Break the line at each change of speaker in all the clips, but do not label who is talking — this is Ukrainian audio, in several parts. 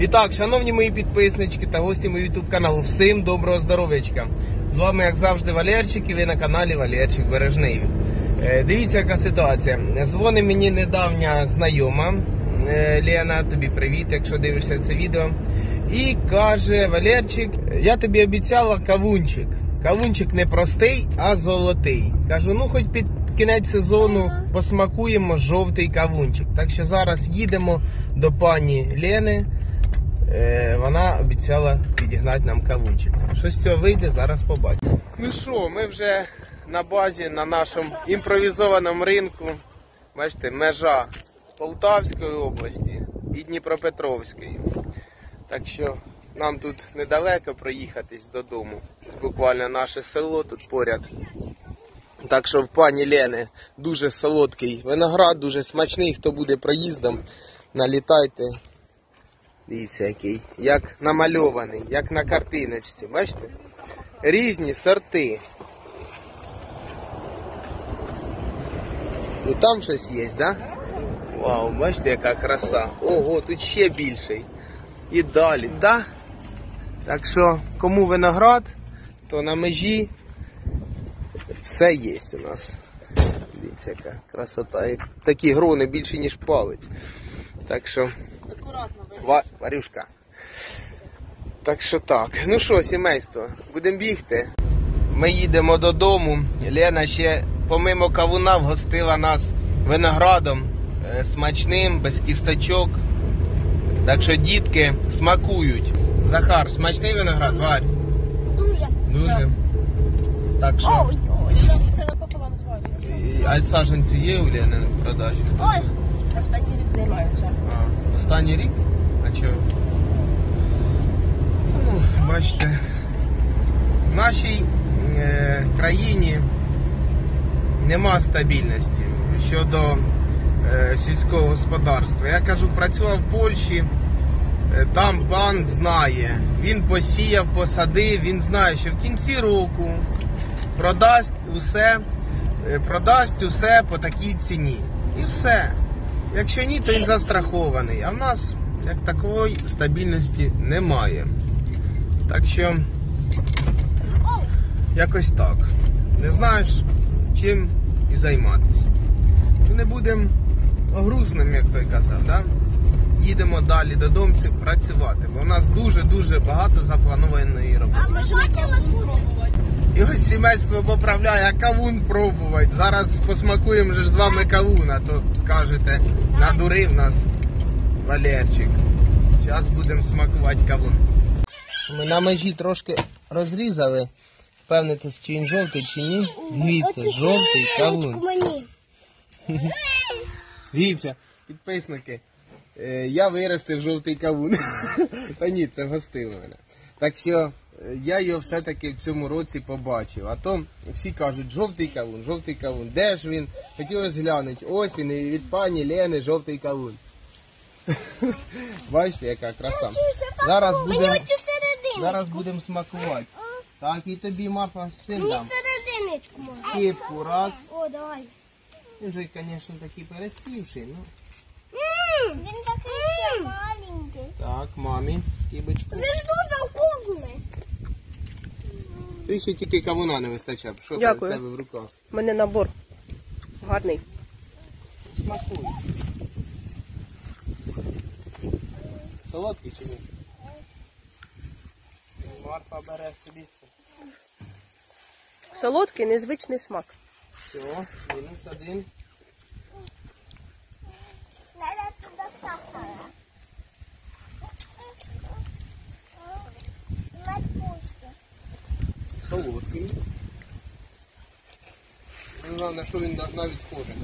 І так, шановні мої підписнички та гості мого YouTube каналу, всім доброго здоров'ячка. З вами, як завжди, Валерчик, і ви на каналі Валерчик Бережний. Дивіться, яка ситуація. Дзвонить мені недавня знайома, Лена, тобі привіт, якщо дивишся це відео. І каже: Валерчик, я тобі обіцяла кавунчик. Кавунчик не простий, а золотий. Кажу, ну хоч під кінець сезону посмакуємо жовтий кавунчик. Так що зараз їдемо до пані Лени. Вона обіцяла підігнати нам кавунчик. Що з цього вийде, зараз побачимо. Ну що, ми вже на базі, на нашому імпровізованому ринку. Бачите, межа Полтавської області і Дніпропетровської. Так що нам тут недалеко проїхатись додому. Буквально наше село тут поряд. Так що в пані Лени дуже солодкий виноград, дуже смачний. Хто буде проїздом, налітайте. Дивіться який, як намальований, як на картиночці, бачите? Різні сорти. І там щось є, да? Вау, бачите, яка краса. Ого, тут ще більший. І далі, да? Так що, кому виноград, то на межі все є у нас. Дивіться, яка красота. І такі грони більше, ніж палець. Так що... Варюшка. Так що так. Ну що, сімейство, будемо бігти. Ми їдемо додому. Лена ще помимо кавуна вгостила нас виноградом смачним, без кісточок. Так що дітки смакують. Захар, смачний виноград, Варь?
Дуже.
Дуже. Так що...
Це напополам з вами.
А саджанці є у Лени в продажі?
Ой! Останній рік займаються.
А, останній рік? А чого? Ну, бачите, в нашій країні нема стабільності щодо сільського господарства. Я кажу, працював в Польщі, там пан знає, він посіяв, посадив, він знає, що в кінці року продасть усе по такій ціні. І все. Якщо ні, то він застрахований. А в нас, як такої, стабільності немає. Так що, якось так. Не знаєш, чим і займатися. Не будемо грустним, як той казав, да? Їдемо далі додому працювати. Бо в нас дуже-дуже багато запланованої роботи.
А ми бачили пробувати.
І ось сімейство поправляє, а кавун пробувати. Зараз посмакуємо вже з вами кавун, а то скажете, надурив нас Валерчик. Зараз будемо смакувати кавун. Ми на межі трошки розрізали. Впевнитись, чи він жовтий, чи ні. Дивіться, жовтий кавун. Дивіться, підписники, я виростив жовтий кавун. Та ні, це вгостило мене. Так що я його все-таки в цьому році побачив. А то всі кажуть, жовтий кавун. Де ж він? Хотілося глянути. Ось він, і від пані Лени жовтий кавун. Бачите, яка краса. Зараз будемо смакувати. Так, і тобі, Марфа, син дам. Скипку, раз.
О, давай.
Він же, звісно, такий переспівший. Ну.
Він такий ще маленький.
Так, мамі, скибочку.
Він дуже вкусний.
Ти ще тільки кавуна не вистачає. Що
Дякую.
в тебе в руках?
У мене набор гарний.
Смакуй. Солодкий чи ні? Марфа бере собі.
Солодкий, незвичний смак.
Все, мінус один.
Треба туди сахара. Матушки.
Солодкий. Не знаю, на що він навіть схожий.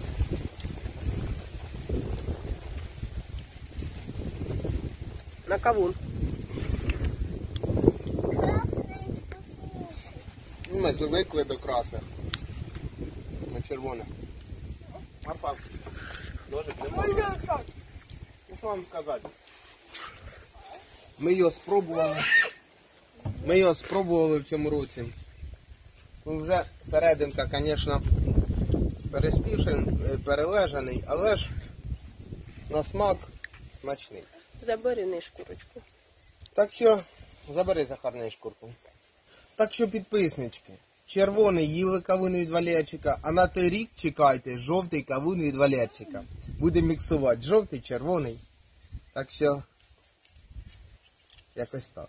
На кавун.
Красний вкусніший.
Ми звикли до красних. На червоних. Марфа, ножик немає. Ну що вам сказати? Ми його спробували в цьому році. Ну, вже серединка, звісно, переспівший, перележаний, але ж на смак смачний.
Забери не шкурочку.
Так що, забери Захарної шкурку. Так що, підписнички, червоний їли кавун від Валерчика, а на той рік чекайте жовтий кавун від Валерчика. Будемо міксувати жовтий, червоний. Так що, якось так.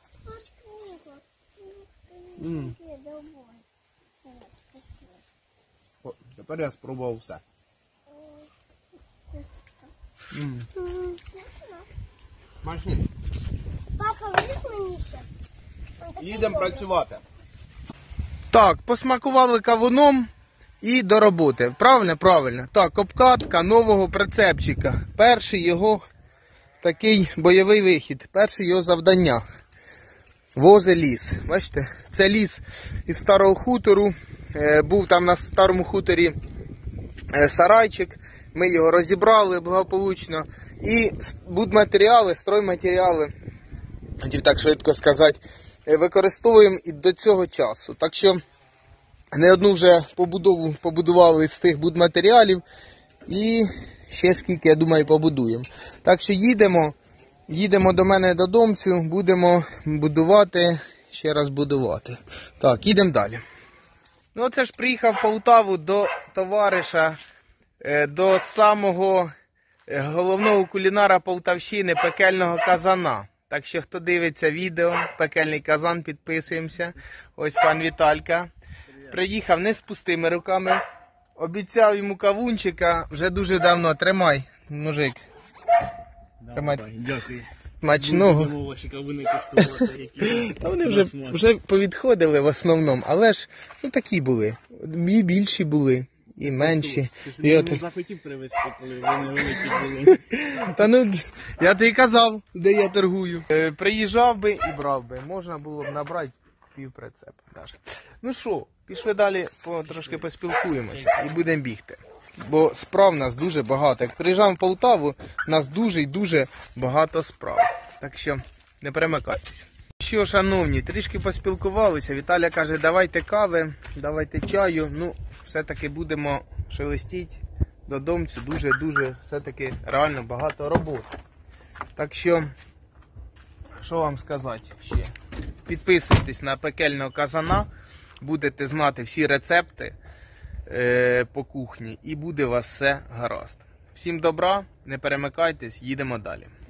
М. О, тепер я спробував все. М. Смачні.
Папа, видиш мені ще?
Їдемо працювати. Так, посмакували кавуном і до роботи. Правильно? Правильно. Так, обкатка нового прицепчика. Перший його такий бойовий вихід. Перше його завдання. Вози ліс. Бачите? Це ліс із старого хутору. Був там на старому хуторі сарайчик. Ми його розібрали благополучно. І будматеріали, стройматеріали, хотів так швидко сказати, використовуємо і до цього часу. Так що не одну вже побудову побудували з тих будматеріалів і ще скільки, я думаю, побудуємо. Так що їдемо до мене додому, будемо будувати, ще раз будувати. Так, їдемо далі. Ну це ж приїхав в Полтаву до товариша, до самого головного кулінара Полтавщини, пекельного казана. Так що, хто дивиться відео, пекельний казан, підписуємося. Ось пан Віталька. Приїхав не з пустими руками. Обіцяв йому кавунчика вже дуже давно. Тримай, мужик. Тримай.
Дякую.
Смачного.
Будемо ваші кавуни коштувати, які
Та вони
на смак.
вже повідходили в основному, але ж ну, такі були. І більші були, і менші.
Ти
І
не
от...
захотів привезти, коли вони великі були.
Та ну, я тобі казав, де я торгую. Приїжджав би і брав би. Можна було б набрати півприцепа. Ну що, пішли далі, трошки поспілкуємося і будемо бігти. Бо справ у нас дуже багато. Як приїжджаємо в Полтаву, у нас дуже і дуже багато справ. Так що не перемикайтесь. Що, шановні, трішки поспілкувалися. Віталя каже, давайте кави, давайте чаю. Ну, все-таки будемо шелестіть додому. Дуже-дуже все-таки реально багато роботи. Так що, що вам сказати ще? Підписуйтесь на пекельного казана, будете знати всі рецепти по кухні і буде у вас все гаразд. Всім добра, не перемикайтесь, їдемо далі.